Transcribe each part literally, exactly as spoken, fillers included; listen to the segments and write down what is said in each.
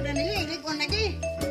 udah nih, ikon lagi.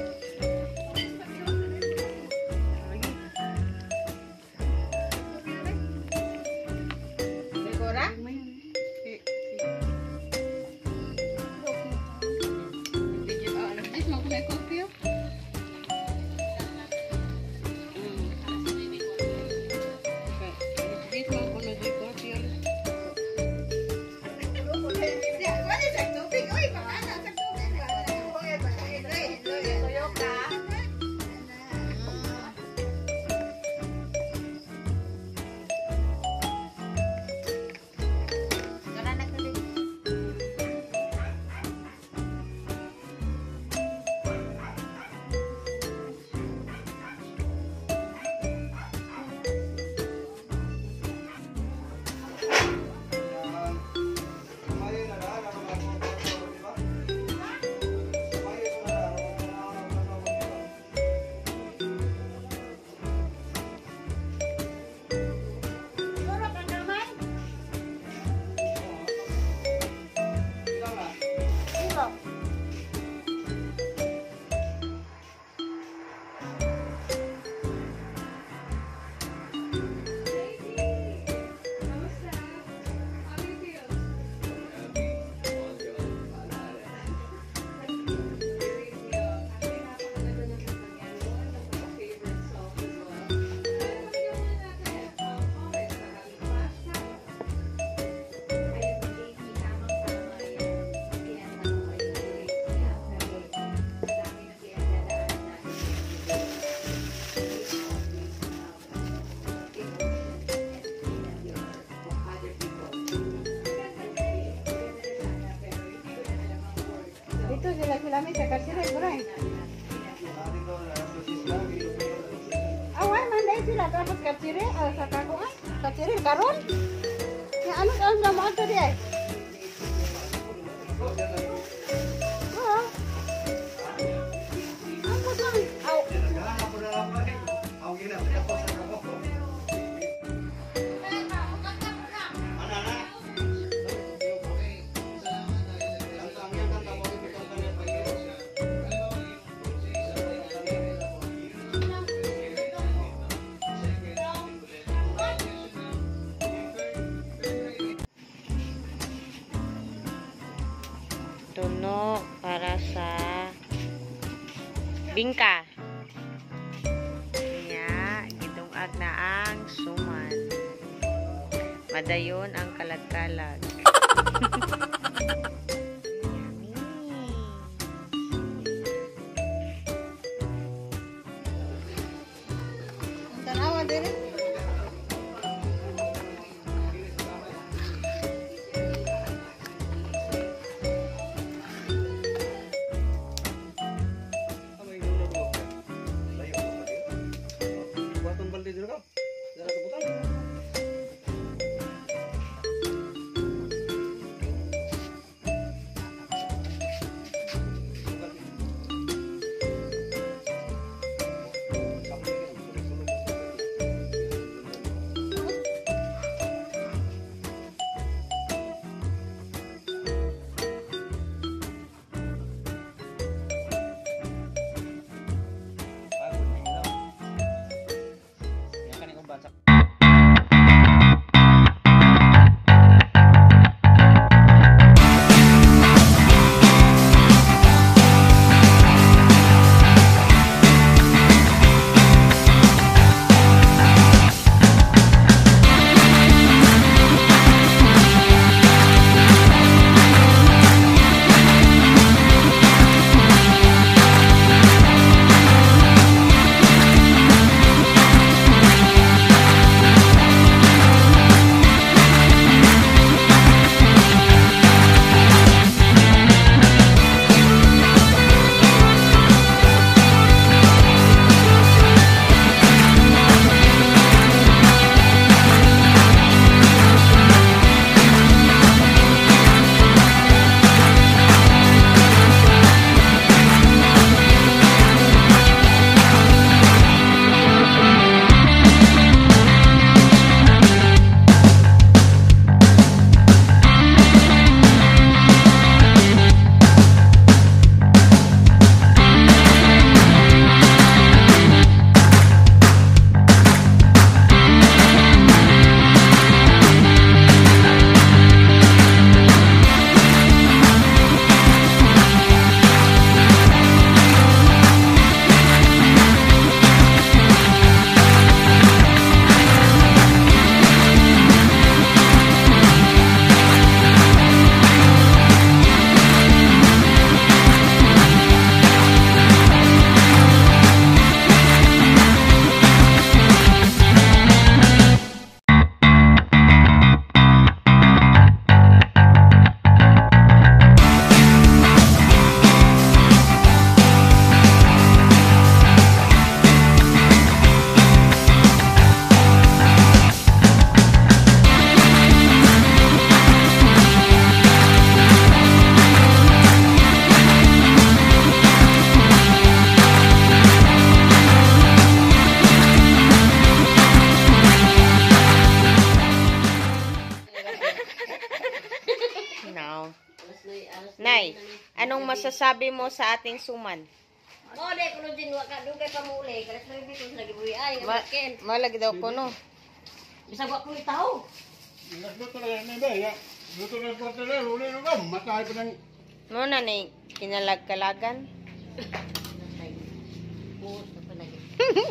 Itu sila-sila may sakar sila kurang. Awal manday sila tapos kapsire al sakako ay kapsire karon. Ya anu kan na mo tadi ay. Oh. Ang pasang. Aw. Aw gina. Tuno para sa bingka. Nya, gitungag na ang suman. Madayon ang kalag-kalag. Tanawa din. masasabi mo sa ating suman? Mo de kuno din wa ka dugay pa muli, kalas na dito lagi buhi ay Ma ken. malagi daw ko no. Bisa wa ko itaw. Luto na yan na ya. Luto na po tala, uli na ka. Matay pa ng... Mo na ni kinalag-kalagan. Buhos na pa lagi.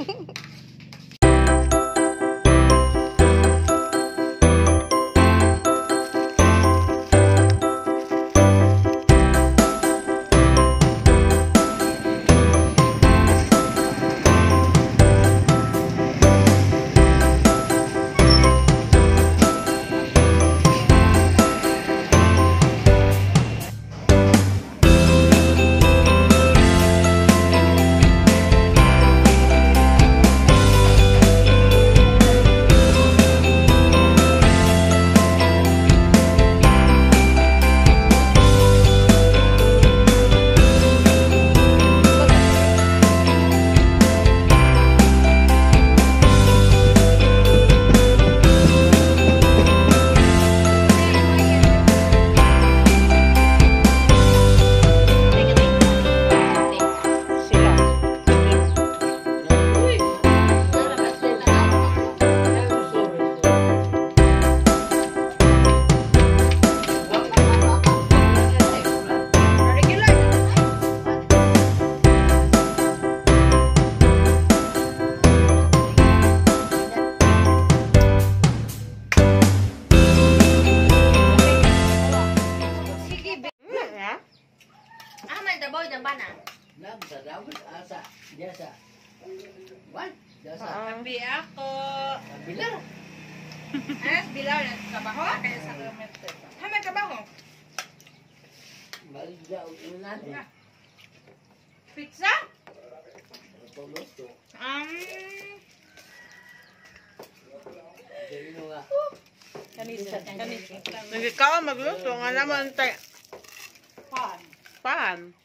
Sabi ako. Bilar. Eh, bilar na trabaho kaya sa government. Tama trabaho. Pizza? Um. Kanisa, kanisa. Nagikaw magluto nga naman tay. Pan. Pan.